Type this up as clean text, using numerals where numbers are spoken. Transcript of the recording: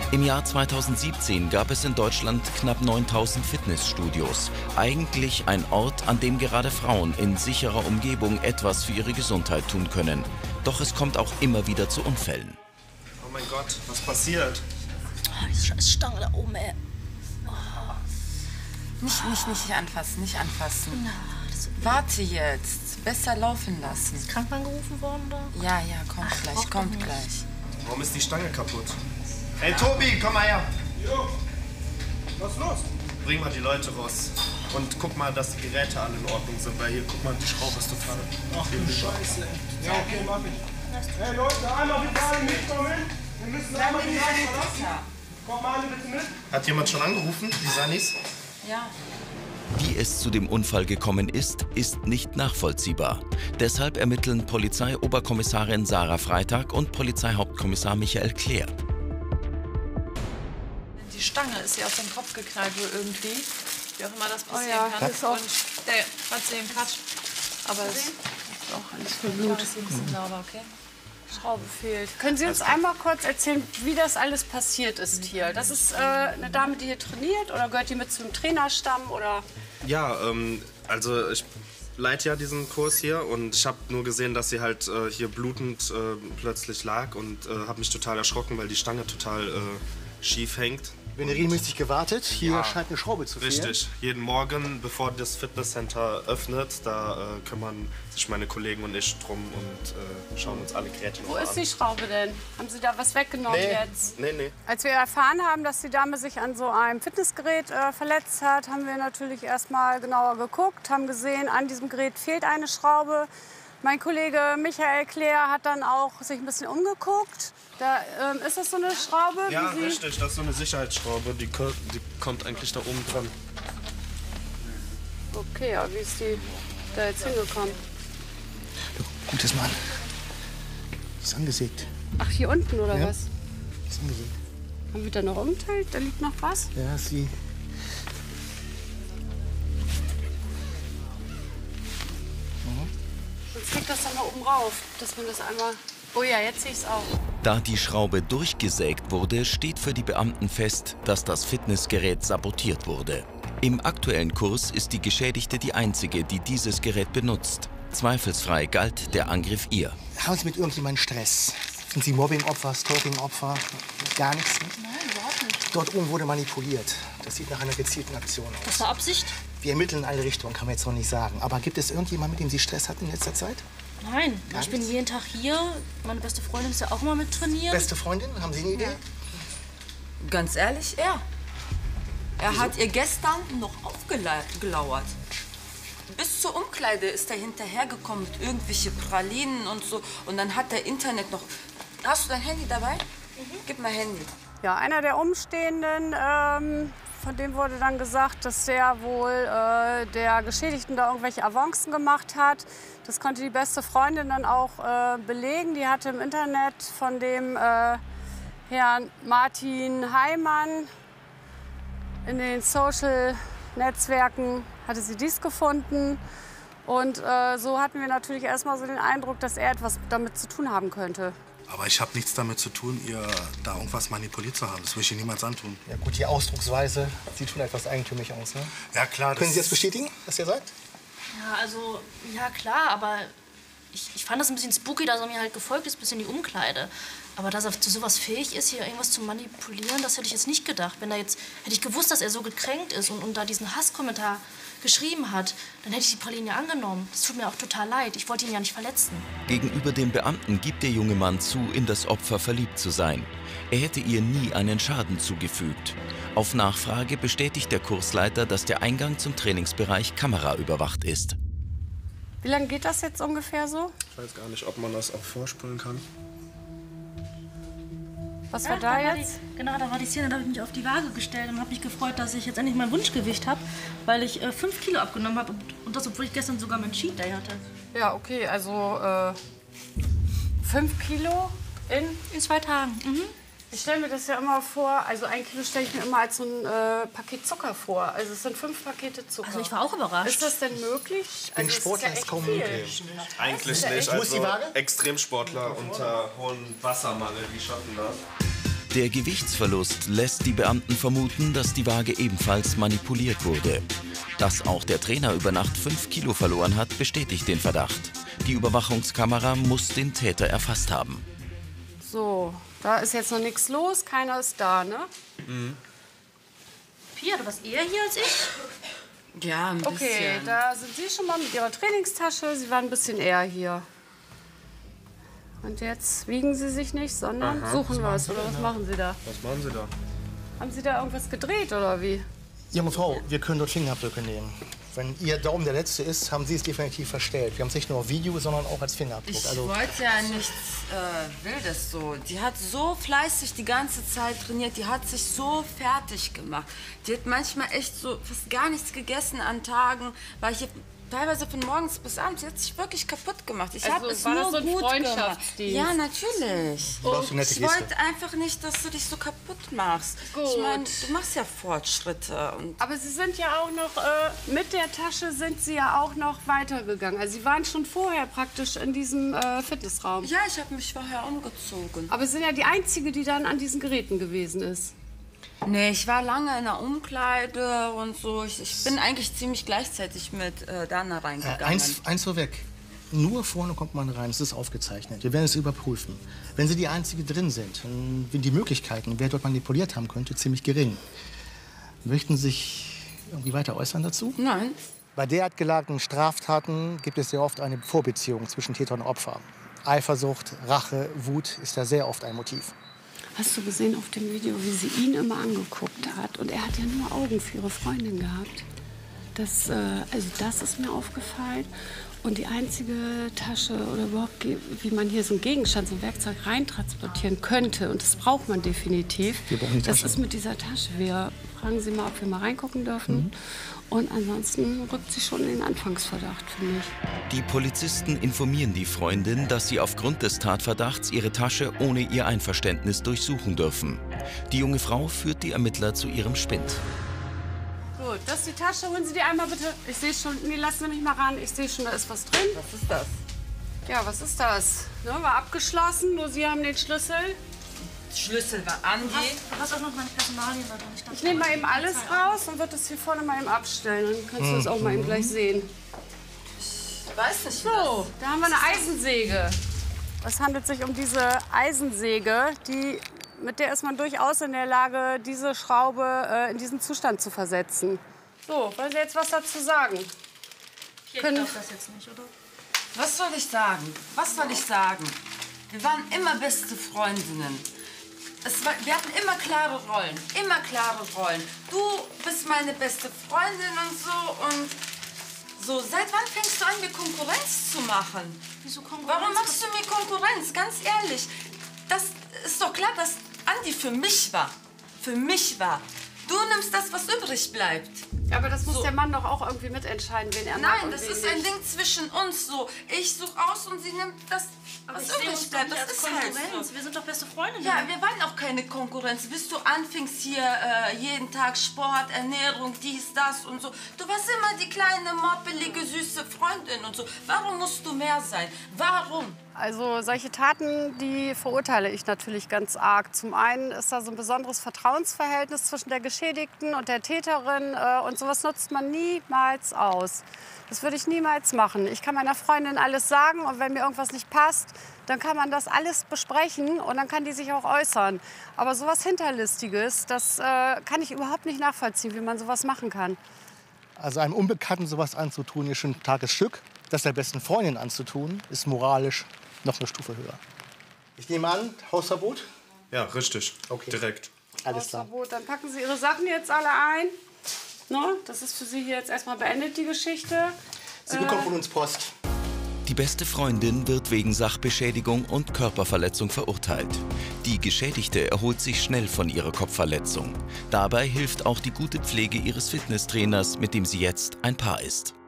Im Jahr 2017 gab es in Deutschland knapp 9000 Fitnessstudios. Eigentlich ein Ort, an dem gerade Frauen in sicherer Umgebung etwas für ihre Gesundheit tun können. Doch es kommt auch immer wieder zu Unfällen. Oh mein Gott, was passiert? Oh, diese scheiß Stange da oben, ey. Nicht anfassen, nicht anfassen. Warte jetzt. Besser laufen lassen. Ist Krankenwagen gerufen worden, oder? Ja, kommt gleich. Warum ist die Stange kaputt? Hey Tobi, komm mal her. Jo, was ist los? Bring mal die Leute raus. Und guck mal, dass die Geräte alle in Ordnung sind, weil hier, guck mal, die Schraube ist total... Ach du Scheiße. Ja, okay, mach ich. Hey Leute, einmal bitte alle mitkommen. Wir müssen einmal die Reise verlassen. Kommt mal alle bitte mit. Hat jemand schon angerufen, die Sanis? Ja. Wie es zu dem Unfall gekommen ist, ist nicht nachvollziehbar. Deshalb ermitteln Polizeioberkommissarin Sarah Freitag und Polizeihauptkommissar Michael Klehr. Die Stange ist ihr aus dem Kopf geknallt wohl irgendwie. Wie auch immer das passieren kann. Das ist auch Und der hat sie den Cut. Aber es ist auch alles voll Blut. Das ist ein bisschen sauber, okay? Schraube fehlt. Können Sie uns einmal kurz erzählen, wie das alles passiert ist hier? Das ist eine Dame, die hier trainiert, oder gehört die mit zum Trainerstamm, oder? Ja, also ich leite ja diesen Kurs hier und ich habe nur gesehen, dass sie halt hier blutend plötzlich lag und habe mich total erschrocken, weil die Stange total schief hängt. Wenn ihr regelmäßig gewartet, hier scheint eine Schraube zu fehlen. Richtig. Jeden Morgen, bevor das Fitnesscenter öffnet, da kümmern sich meine Kollegen und ich drum und schauen uns alle Geräte Wo an. ist die Schraube denn? Haben Sie da was weggenommen jetzt? Nee. Als wir erfahren haben, dass die Dame sich an so einem Fitnessgerät verletzt hat, haben wir natürlich erstmal genauer geguckt, haben gesehen, an diesem Gerät fehlt eine Schraube. Mein Kollege Michael Klehr hat dann auch sich ein bisschen umgeguckt. Da ist das so eine Schraube? Ja, wie Sie... richtig. Das ist so eine Sicherheitsschraube. Die kommt eigentlich da oben dran. Okay, aber wie ist die da jetzt hingekommen? Du, gutes Mann. Die ist angesägt. Ach, hier unten oder Ja. was? Die ist angesägt. Haben wir da noch umgeteilt? Da liegt noch was? Ja, sie... Sonst kriegt das dann mal oben rauf, dass man das einmal... Oh ja, jetzt sehe ich es auch. Da die Schraube durchgesägt wurde, steht für die Beamten fest, dass das Fitnessgerät sabotiert wurde. Im aktuellen Kurs ist die Geschädigte die einzige, die dieses Gerät benutzt. Zweifelsfrei galt der Angriff ihr. Haben Sie mit irgendjemandem Stress? Sind Sie Mobbing-Opfer, Stalking-Opfer? Gar nichts? Nein, überhaupt nicht. Dort oben wurde manipuliert. Das sieht nach einer gezielten Aktion aus. Das war Absicht? Wir ermitteln in alle Richtungen, kann man jetzt noch nicht sagen. Aber gibt es irgendjemanden, mit dem Sie Stress hatten in letzter Zeit? Nein, Gar ich bin nichts? jeden Tag hier. Meine beste Freundin ist ja auch mal mit trainieren. Beste Freundin, haben Sie eine Idee? Ganz ehrlich, er hat ihr gestern noch aufgelauert. Bis zur Umkleide ist er hinterhergekommen mit irgendwelche Pralinen und so. Und dann hat der Internet noch... Hast du dein Handy dabei? Gib mal Handy. Ja, einer der Umstehenden, von dem wurde dann gesagt, dass der wohl der Geschädigten da irgendwelche Avancen gemacht hat. Das konnte die beste Freundin dann auch belegen. Die hatte im Internet von dem Herrn Martin Heimann in den Social-Netzwerken hatte sie dies gefunden. Und so hatten wir natürlich erstmal so den Eindruck, dass er etwas damit zu tun haben könnte. Aber ich habe nichts damit zu tun, ihr da irgendwas manipuliert zu haben. Das will ich ihr niemals antun. Ja gut, die Ausdrucksweise sieht schon etwas eigentümlich aus, ne? Ja klar. Können Sie das bestätigen, was er sagt? Ja, also, ja klar, aber ich fand das ein bisschen spooky, dass er mir halt gefolgt ist bis in die Umkleide. Aber dass er zu sowas fähig ist, hier irgendwas zu manipulieren, das hätte ich jetzt nicht gedacht. Wenn da jetzt, hätte ich gewusst, dass er so gekränkt ist und da diesen Hasskommentar geschrieben hat, dann hätte ich die Praline ja angenommen. Das tut mir auch total leid. Ich wollte ihn ja nicht verletzen. Gegenüber dem Beamten gibt der junge Mann zu, in das Opfer verliebt zu sein. Er hätte ihr nie einen Schaden zugefügt. Auf Nachfrage bestätigt der Kursleiter, dass der Eingang zum Trainingsbereich kameraüberwacht ist. Wie lange geht das jetzt ungefähr so? Ich weiß gar nicht, ob man das auch vorspulen kann. Was war da jetzt? Genau, da war die Szene, da habe ich mich auf die Waage gestellt und habe mich gefreut, dass ich jetzt endlich mein Wunschgewicht habe, weil ich 5 Kilo abgenommen habe und das, obwohl ich gestern sogar meinen Cheat Day hatte. Ja, okay, also 5 Kilo In 2 Tagen. Ich stelle mir das ja immer vor, also 1 Kilo stelle ich mir immer als so ein Paket Zucker vor. Also es sind 5 Pakete Zucker. Also ich war auch überrascht. Ist das denn möglich? Ich bin Sportler, ist kaum möglich. Eigentlich ist ja nicht. echt- Wo ist die Waage? Extremsportler unter hohem Wassermangel, die schaffen das. Der Gewichtsverlust lässt die Beamten vermuten, dass die Waage ebenfalls manipuliert wurde. Dass auch der Trainer über Nacht 5 Kilo verloren hat, bestätigt den Verdacht. Die Überwachungskamera muss den Täter erfasst haben. So, da ist jetzt noch nichts los, keiner ist da, ne? Pia, du warst eher hier als ich? Ja, ein bisschen. Okay, da sind Sie schon mal mit Ihrer Trainingstasche. Sie waren ein bisschen eher hier. Und jetzt wiegen Sie sich nicht, sondern suchen was. Oder was machen Sie da? Was machen Sie da? Haben Sie da irgendwas gedreht oder wie? Junge Frau, wir können dort Fingerabdrücke nehmen. Wenn Ihr Daumen der letzte ist, haben Sie es definitiv verstellt. Wir haben es nicht nur auf Video, sondern auch als Fingerabdruck. Ich wollte ja nichts Wildes so. Die hat so fleißig die ganze Zeit trainiert. Die hat sich so fertig gemacht. Die hat manchmal echt so fast gar nichts gegessen an Tagen. War hier teilweise von morgens bis abends. Sie hat sich wirklich kaputt gemacht. Ich habe es war nur das so ein gut gemacht. Freundschaftsdienst? Ja, natürlich. Ich wollte einfach nicht, dass du dich so kaputt machst. Gut. Ich meine, du machst ja Fortschritte. Und Aber Sie sind ja auch noch, mit der Tasche sind Sie ja auch noch weitergegangen. Also Sie waren schon vorher praktisch in diesem Fitnessraum. ja, ich habe mich vorher umgezogen. Aber Sie sind ja die Einzige, die dann an diesen Geräten gewesen ist. Nee, ich war lange in der Umkleide und so. Ich bin eigentlich ziemlich gleichzeitig mit Dana reingegangen. Eins vorweg. Nur vorne kommt man rein, es ist aufgezeichnet. Wir werden es überprüfen. Wenn Sie die Einzige drin sind, dann sind die Möglichkeiten, wer dort manipuliert haben könnte, ziemlich gering. Möchten Sie sich irgendwie weiter äußern dazu? Nein. Bei derart gelagerten Straftaten gibt es sehr oft eine Vorbeziehung zwischen Täter und Opfer. Eifersucht, Rache, Wut ist da sehr oft ein Motiv. Hast du gesehen auf dem Video, wie sie ihn immer angeguckt hat? Und er hat ja nur Augen für ihre Freundin gehabt. Das ist mir aufgefallen. Und die einzige Tasche oder überhaupt, wie man hier so einen Gegenstand, so ein Werkzeug reintransportieren könnte, und das braucht man definitiv, das ist mit dieser Tasche. Wir fragen Sie mal, ob wir mal reingucken dürfen. Und ansonsten rückt sie schon in den Anfangsverdacht, finde ich. Die Polizisten informieren die Freundin, dass sie aufgrund des Tatverdachts ihre Tasche ohne ihr Einverständnis durchsuchen dürfen. Die junge Frau führt die Ermittler zu ihrem Spind. Gut, das ist die Tasche. Holen Sie die einmal bitte. Ich sehe schon. Nee, lassen Sie mich mal ran. Ich sehe schon, da ist was drin. Was ist das? Ja, was ist das? Ne, war abgeschlossen, nur Sie haben den Schlüssel. Schlüssel war Andi. Du hast auch noch meine Personalien da drin. Ich nehme mal eben alles raus und würde das hier vorne mal eben abstellen. Dann kannst du das auch mal eben gleich sehen. Ich weiß nicht, So, da haben wir eine Eisensäge. Es handelt sich um diese Eisensäge, mit der ist man durchaus in der Lage, diese Schraube in diesen Zustand zu versetzen. So, wollen Sie jetzt was dazu sagen? Ich darf das jetzt nicht, oder? Was soll ich sagen? Was soll ich sagen? Wir waren immer beste Freundinnen. Wir hatten immer klare Rollen. Immer klare Rollen. Du bist meine beste Freundin und so. Seit wann fängst du an, mir Konkurrenz zu machen? Wieso Konkurrenz? Warum machst du mir Konkurrenz? Ganz ehrlich. Das ist doch klar, dass Andi für mich war. Für mich war. Du nimmst das, was übrig bleibt. Ja, aber das muss der Mann doch auch irgendwie mitentscheiden, wen er mag. Nein, das ist ein Ding zwischen uns so. Ich suche aus und sie nimmt das, was übrig bleibt. Das ist halt so. Wir sind doch beste Freundinnen. Ja, wir waren auch keine Konkurrenz. Bis du anfingst hier jeden Tag Sport, Ernährung, dies, das und so. Du warst immer die kleine, moppelige, süße Freundin und so. Warum musst du mehr sein? Warum? Also solche Taten, die verurteile ich natürlich ganz arg. Zum einen ist da so ein besonderes Vertrauensverhältnis zwischen der Geschädigten und der Täterin und sowas nutzt man niemals aus. Das würde ich niemals machen. Ich kann meiner Freundin alles sagen und wenn mir irgendwas nicht passt, dann kann man das alles besprechen und dann kann die sich auch äußern. Aber sowas Hinterlistiges, das kann ich überhaupt nicht nachvollziehen, wie man sowas machen kann. Also einem Unbekannten sowas anzutun, ist schon ein Tagesstück. Das der besten Freundin anzutun, ist moralisch noch eine Stufe höher. Ich nehme an, Hausverbot? Ja, richtig. Okay. Direkt. Alles klar. Hausverbot. Dann packen Sie Ihre Sachen jetzt alle ein. No, das ist für Sie hier jetzt erstmal beendet, die Geschichte. Sie bekommen von uns Post. Die beste Freundin wird wegen Sachbeschädigung und Körperverletzung verurteilt. Die Geschädigte erholt sich schnell von ihrer Kopfverletzung. Dabei hilft auch die gute Pflege ihres Fitnesstrainers, mit dem sie jetzt ein Paar ist.